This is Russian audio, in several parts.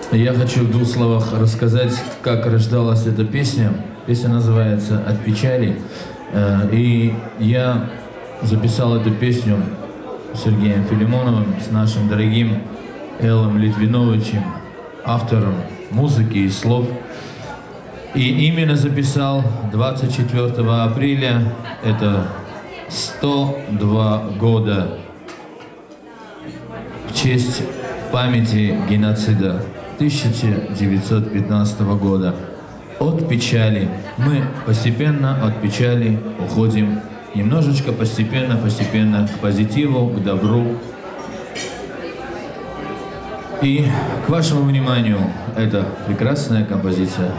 Я хочу в двух словах рассказать, как рождалась эта песня. Песня называется «От печали». И я записал эту песню с Сергеем Филимоновым, с нашим дорогим Эллом Литвиновичем, автором музыки и слов. И именно записал 24 апреля, это 102 года в честь памяти геноцида 1915 года. От печали. Мы постепенно от печали уходим немножечко, постепенно к позитиву, к добру. И к вашему вниманию эта прекрасная композиция.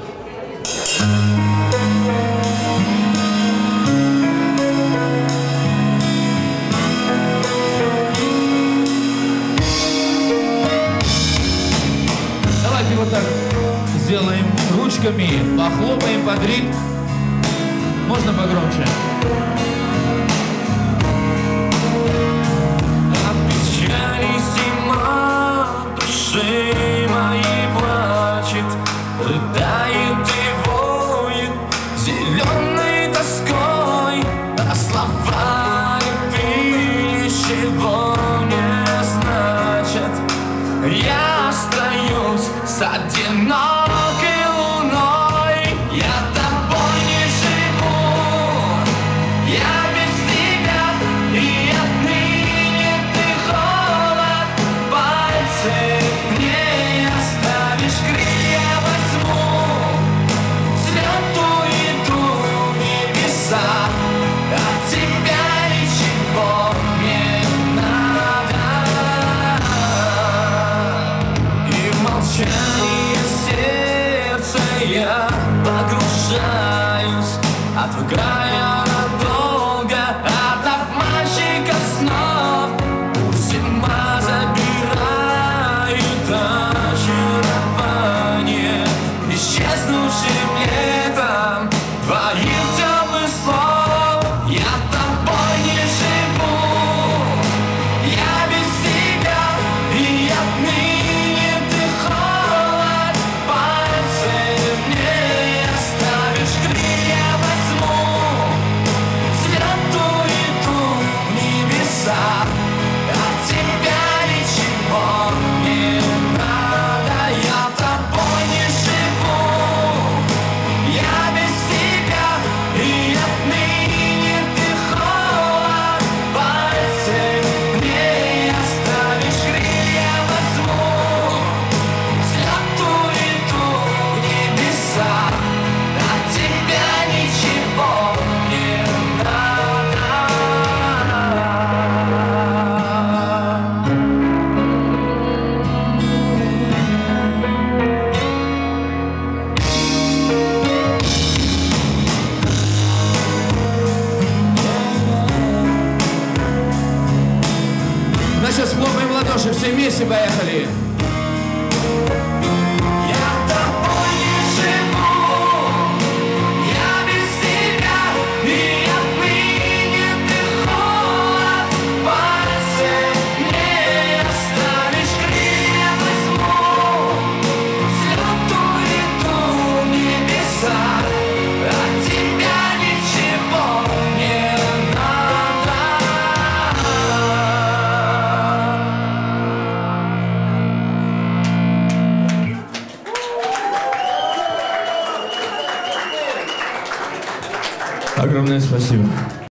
Давайте вот так сделаем ручками, похлопаем под ритм. Можно погромче? От печали зима души моей плачет, рыдает и воет зеленой тоской, а слова любви ничего не значат. Я остаюсь с одинокой луной, я тобой не живу, я без тебя, и отныне ты холод, пальцы не оставишь, крылья возьму, взлету иду в небеса, от тебя ничего не надо. И в молчание сердца я погружаюсь, отвыкая надолго от обманщиков снов. Пусть зима забирает очарование исчезнувшим летом твоих теплых слов. Я тобой не живу, я без тебя, и отныне ты холод, пальцы не оставишь, крылья возьму, взлету иду в небеса, от тебя ничего не надо. Я тобой не живу, я без тебя, и отныне ты холод, пальцы не оставишь, крылья возьму, взлету иду в небеса, от тебя ничего не надо. Ну, сейчас хлопаем в ладоши, все вместе, поехали! Я тобой не живу, я без тебя, и отныне ты холод, пальцы не оставишь, крылья возьму, взлету иду в небеса, от тебя ничего не надо. Огромное спасибо.